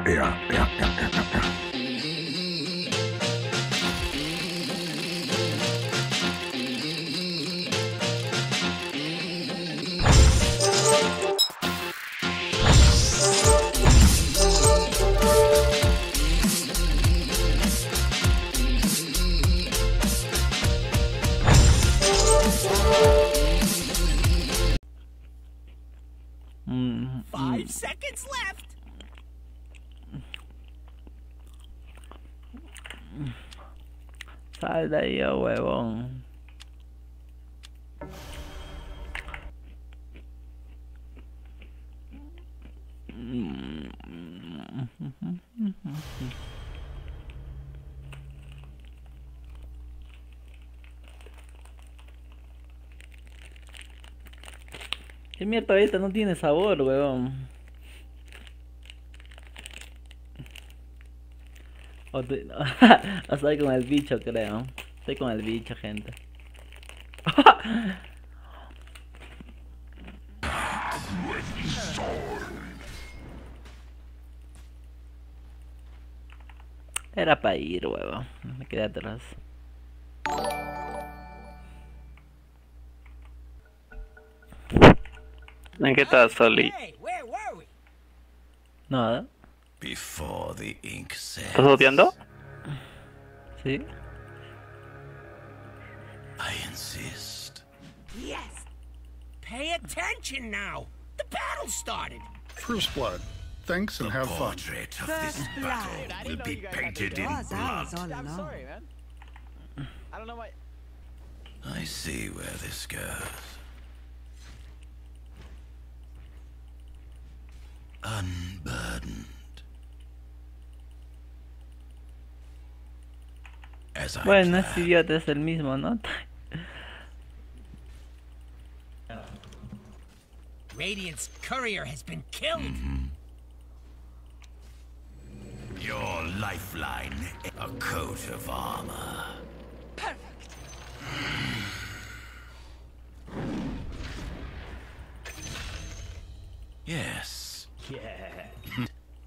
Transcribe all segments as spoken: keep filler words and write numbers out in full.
yeah, yeah, yeah, yeah, yeah. Five seconds left. Sal de ahí, oh, huevón. ¿Qué mierda esta no tiene sabor, huevón? O, te... o estoy con el bicho, creo. Estoy con el bicho, gente. Era para ir, huevo. Me quedé atrás. ¿En qué estás, Soli? Nada. Before the ink sets. ¿Estás boteando? Sí. I insist. Yes. Pay attention now. The battle started. First blood. Thanks and The have fun. portrait of this battle will be painted in blood. I'm sorry, man. I don't know why. I see where this goes. Unburdened. As I Bueno, planned. este idiota es el mismo, ¿no? Radiant's courier has been killed. Your lifeline, a coat of armor. Perfect. Yes. Yeah.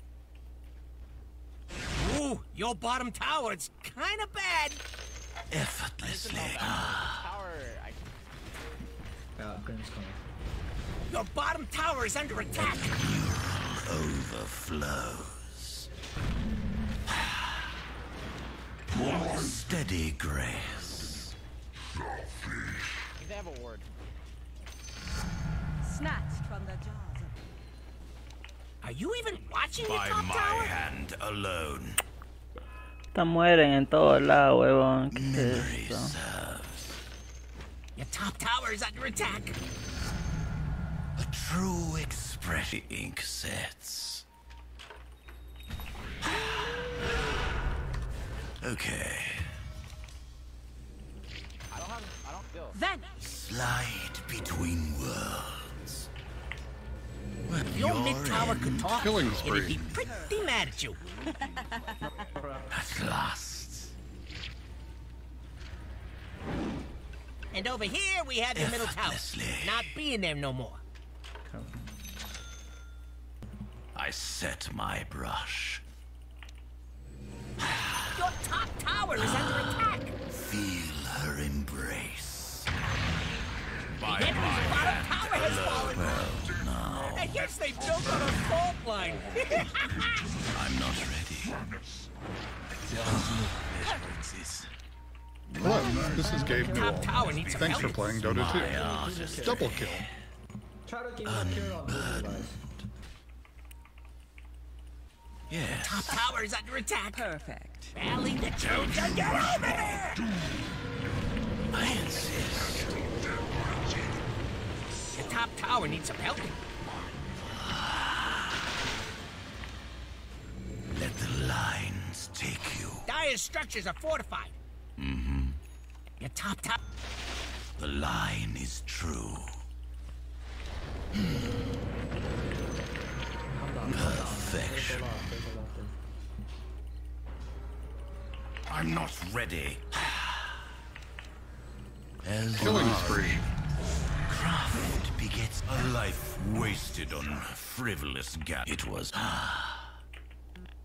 Ooh, your bottom tower, it's kind of bad. Effortlessly. Power. I... Your bottom tower is under attack. Overflows. Steady grace. They have a word. Snatched from the jaws of... Are you even watching your By top my tower? hand alone. Estas mueren en todos lados, huevón. ¿Qué Memory es esto? serves. Your top tower is under attack. A true expression. Ink sets. Okay. I don't have. I don't feel. Vanish! Slide between worlds. When If your you're mid tower in could talk, Killing it'd spree. be pretty mad at you. at last. And over here we have the middle tower. Effortlessly. Not being there no more. I set my brush. Your top tower is under attack. Feel her embrace. By The enemy's my bottom hand tower has fallen. Well, now I guess they built on a fault line. I'm not ready. Hello, this is Gabe Newell. Top tower needs some Thanks for help. playing Dota My two. artistry. Double kill. Unburdened. Yes. Top tower is under attack. Perfect. Rally the troops and get over there. I insist. The top tower needs some help. Let the lines take you. Dire's structures are fortified. Mm-hmm. Your top tower. The line is true. Perfection. I'm not ready. As Killing long spree. craft begets a life wasted on frivolous gap. It was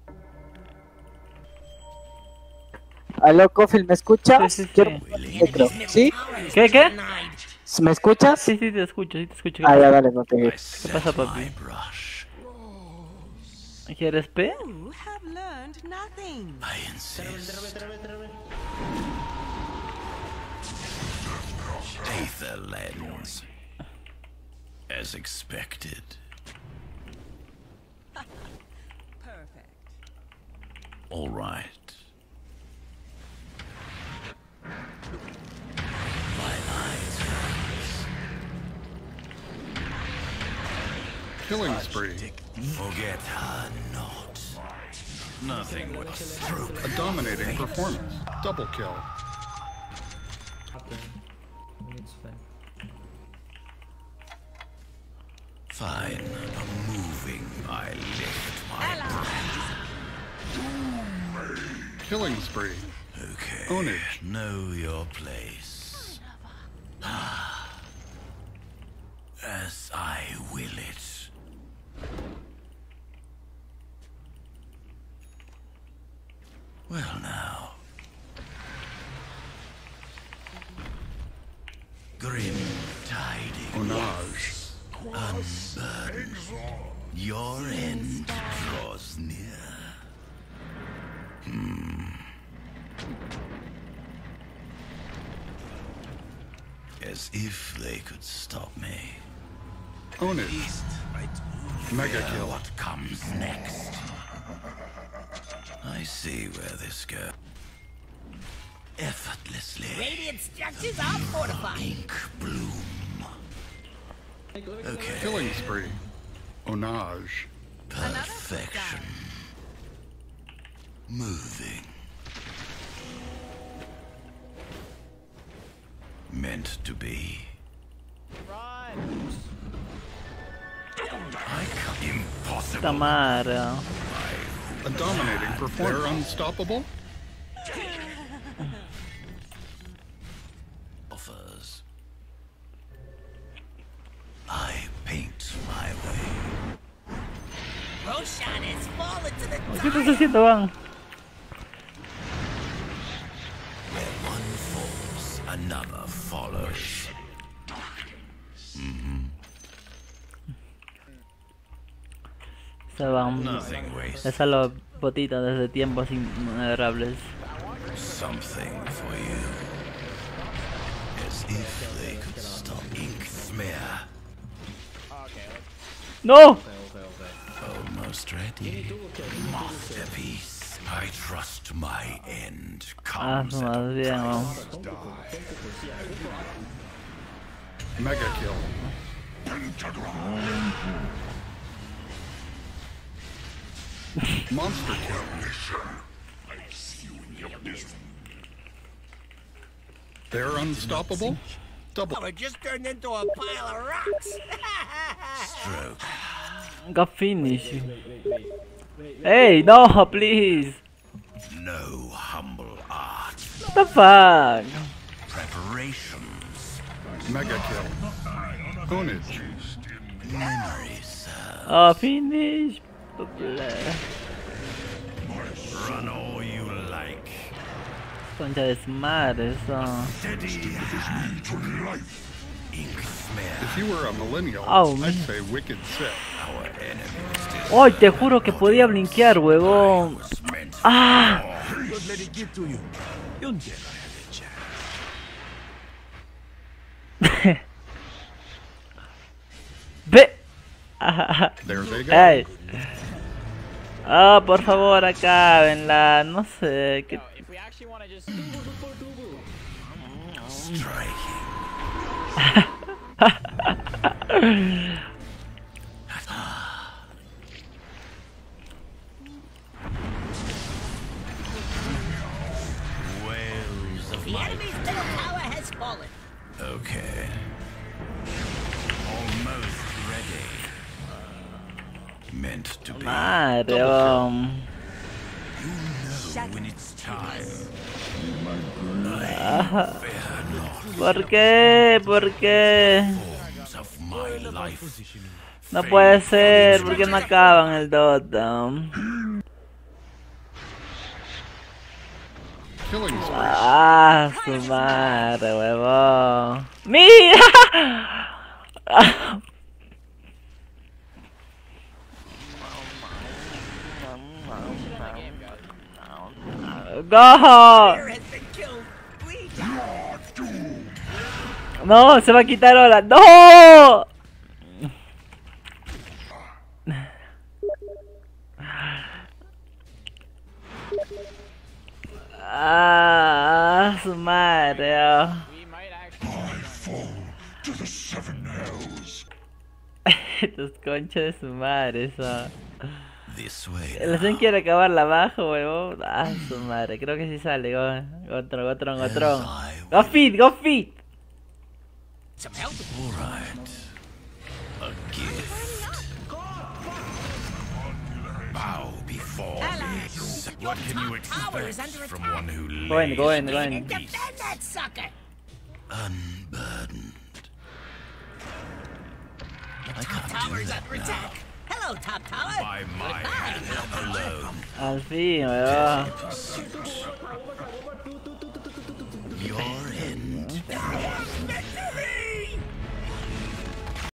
aló, Coffee, ¿me escuchas? Sí, sí, sí. Quiero micro. ¿Sí? ¿Qué, qué? ¿Me escuchas? Sí, sí, te escucho, sí te escucho. Ah, ya, dale, no te I digo. set pasa, papi? my brush. ¿Quieres P? You have learned nothing. I insist. Aether lens. As expected. Perfect. All right. My eyes. Killing spree. Forget her not. Nothing but stroke. A dominating performance. Double kill. Fine. Moving. I lift my Killing spree. Okay. Own it. Know your place. As I will it. Well now. Grim tidings. Onage. Unburden. Your end draws near. Hmm. As if they could stop me. Own it. Mega Fear kill. what comes next. I see where this goes. Effortlessly. Radiant structures are fortified. Ink bloom. Okay. Killing spree. Onage. Perfection. Moving. Meant to be. Run! I can't. Impossible. Tamara. A dominating performance. They're unstoppable. Offers. I paint my way. Roshan has fallen to the ¿Qué estás haciendo, Van? Where one falls, another follows. Se van. Nothing wasted. Esa los botitas desde tiempos innumerables. Something for you. As if they could stop ink smear. ¡No! Almost ready. Masterpiece. I trust my end Ah, comes. más bien, vamos. Mega kill. Monster kill. They're unstoppable. Double. We're just turned into a pile of rocks. Stroke. Got finish. Hey, no, please. No humble art. What the fuck? Preparations. Mega kill. Ownage. Memories. Oh, finish. Run all you like. Concha de su madre, eso. Steady hand. Ink smear. If you were a millennial, Oh, I'd man. say wicked sick. Our enemies did ¡Ay, te juro que podía blinkear, huevón! was meant for ¡Ah! Don't let it get to you. You'll never have a chance. ¡Ve! There they go. ¡Ey! Ah, por favor, acábenla. No sé. ¿Qué? No, if we actually want to just... Striking. Whales of The my. enemy's middle tower has fallen. Okay. Almost ready. Meant to be. Madre, um. You know when it's time. Fear not. ¿Por qué? ¿Por qué? Forms of my life. No puede ser. ¿Por qué no acaban el Dota? killing spree. Ah, su madre, huevón. ¡Mira! ¡Go! Bear has been killed. We No, se va a quitar ahora. ¡No! Ah, su madre. Oh. We might actually. Estos conchas de su madre, eso. This way. El Zen quiere acabarla abajo, huevón. Ah, su madre. Creo que sí sale. Go, Gotron, Gotron, Gotron. Go fit, go fit. some help. All right. A gift. Bow before Alex, me. your What can you top tower is expect under from attack. one who Go in, lays go in, go in in. Defend that sucker. unburdened? I Top can't do tower's that under now. attack. Hello, top tower. By my hand alone. Al fin, huevón. Your end.